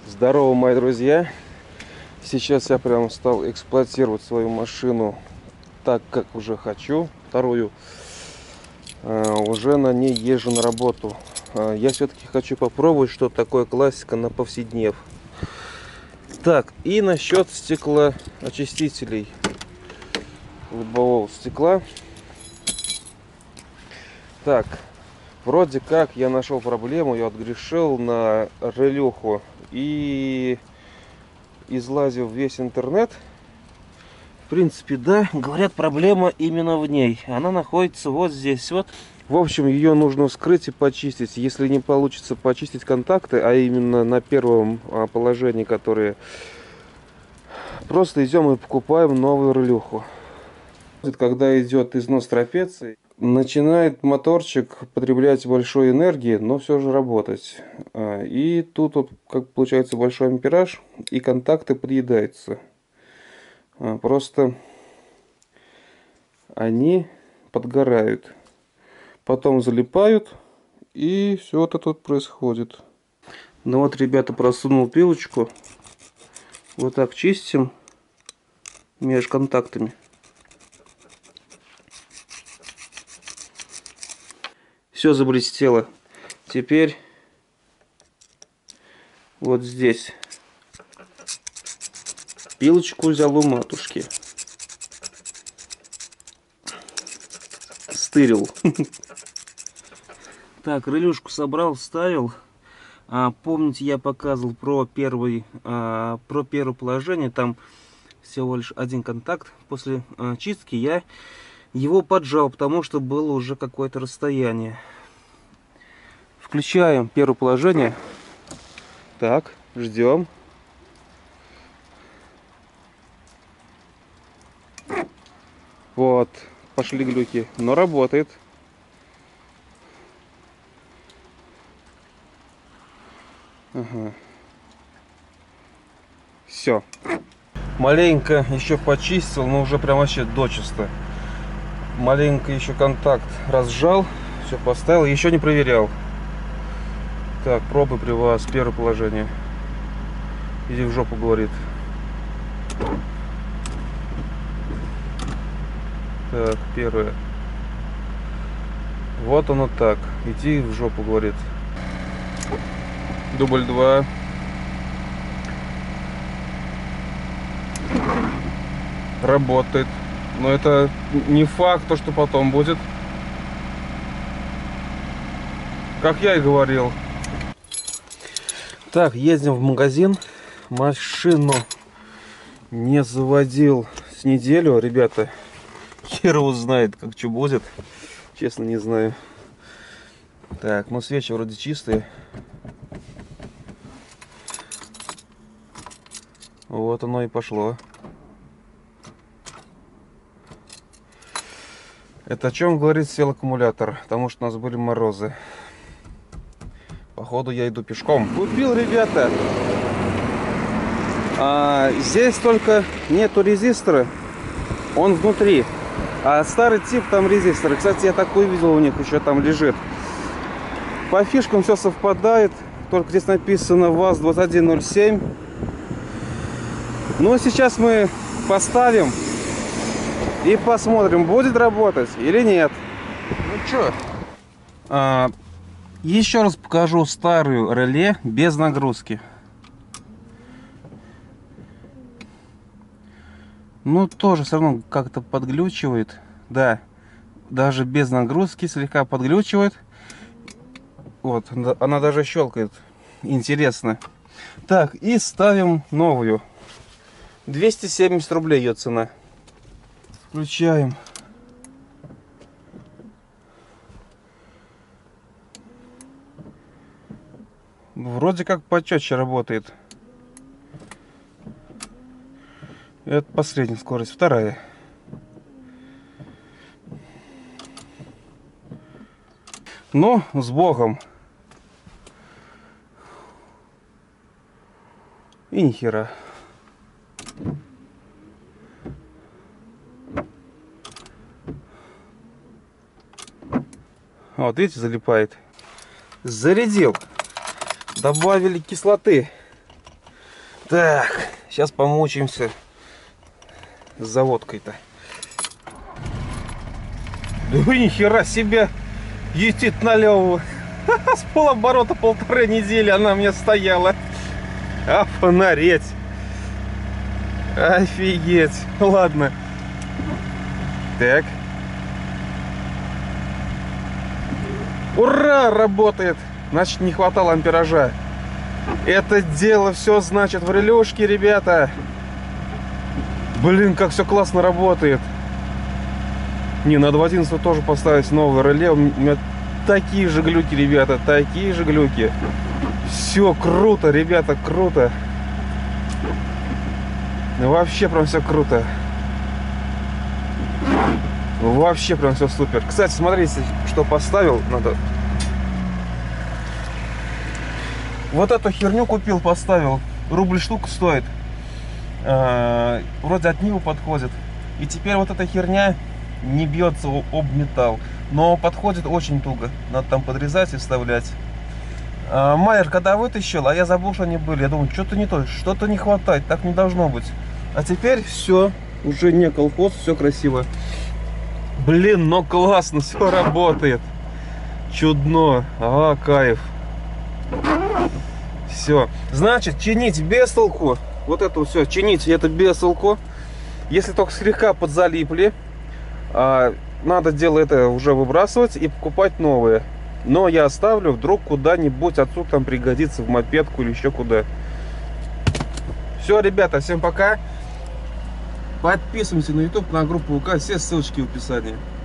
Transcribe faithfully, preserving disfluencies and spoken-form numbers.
Здорово, мои друзья! Сейчас я прям стал эксплуатировать свою машину так, как уже хочу. Вторую. А, уже на ней езжу на работу. А, я все-таки хочу попробовать, что такое классика на повседнев. Так, и насчет стеклоочистителей лобового стекла. Так, вроде как я нашел проблему, я отгрешил на релюху и излазив весь интернет. В принципе, да, говорят, проблема именно в ней. Она находится вот здесь вот. В общем, ее нужно вскрыть и почистить. Если не получится почистить контакты, а именно на первом положении, которые, просто идем и покупаем новую релюху. Когда идет износ трапеции, начинает моторчик потреблять большой энергии, но все же работать. И тут вот как получается большой ампераж, и контакты подъедаются. Просто они подгорают, потом залипают, и все это тут происходит. Ну вот, ребята, просунул пилочку, вот так чистим между контактами. Все заблестело. Теперь вот здесь пилочку взял у матушки, стырил. Так, релюшку собрал, вставил. А, помните, я показывал про первый, а, про первое положение. Там всего лишь один контакт. После а, чистки я его поджал, потому что было уже какое-то расстояние. Включаем первое положение. Так, ждем. Вот, пошли глюки, но работает. Ага. Все. Маленько еще почистил, но уже прям вообще дочисто. Маленько еще контакт разжал, все поставил, еще не проверял. Так, пробуй при вас, первое положение. Иди в жопу, говорит. Так, первое. Вот оно так. Иди в жопу, говорит. Дубль два. Работает. Но это не факт, то, что потом будет. Как я и говорил. Так, ездим в магазин. Машину не заводил с неделю, ребята. Хер его знает, как что будет. Честно, не знаю. Так, ну свечи вроде чистые. Вот оно и пошло. Это о чем говорит, сел аккумулятор? Потому что у нас были морозы. Походу я иду пешком. Купил, ребята. А, здесь только нету резистора. Он внутри. А старый тип там резистор. Кстати, я такой видел, у них еще там лежит. По фишкам все совпадает. Только здесь написано ВАЗ двадцать один ноль семь. Ну, сейчас мы поставим и посмотрим, будет работать или нет. Ну что? А, еще раз покажу старую реле без нагрузки. Ну, тоже все равно как-то подглючивает. Да, даже без нагрузки слегка подглючивает. Вот, она даже щелкает. Интересно. Так, и ставим новую. двести семьдесят рублей ее цена. Включаем. Вроде как почетче работает. Это последняя скорость, вторая. Но с Богом. И ни хера. Вот видите, залипает. Зарядил. Добавили кислоты. Так, сейчас помучаемся с заводкой-то. Да вы нихера себе, етит налево. С полоборота полторы недели она у меня стояла. Офигеть. Офигеть. Ладно. Так. Ура, работает. Значит, не хватало ампеража. Это дело все, значит, в релюшке, ребята. Блин, как все классно работает. Не, надо в одиннадцать тоже поставить новое реле. У меня такие же глюки, ребята, такие же глюки. Все круто, ребята, круто. Вообще прям все круто. Вообще прям все супер. Кстати, смотрите, что поставил. Надо. Вот эту херню купил, поставил. Рубль штука стоит. А, вроде от Нивы подходит. И теперь вот эта херня не бьется об металл. Но подходит очень туго. Надо там подрезать и вставлять. А, Майер когда вытащил, а я забыл, что они были. Я думаю, что-то не то, что-то не хватает. Так не должно быть. А теперь все. Уже не колхоз, все красиво. Блин, но классно, все работает. Чудно. Ага, кайф. Все. Значит, чинить без толку. Вот это все, чинить это без толку. Если только слегка подзалипли, а, надо дело это уже выбрасывать и покупать новые. Но я оставлю, вдруг куда-нибудь отсюда там пригодится, в мопедку или еще куда. Все, ребята, всем пока. Подписываемся на YouTube, на группу ВК, все ссылочки в описании.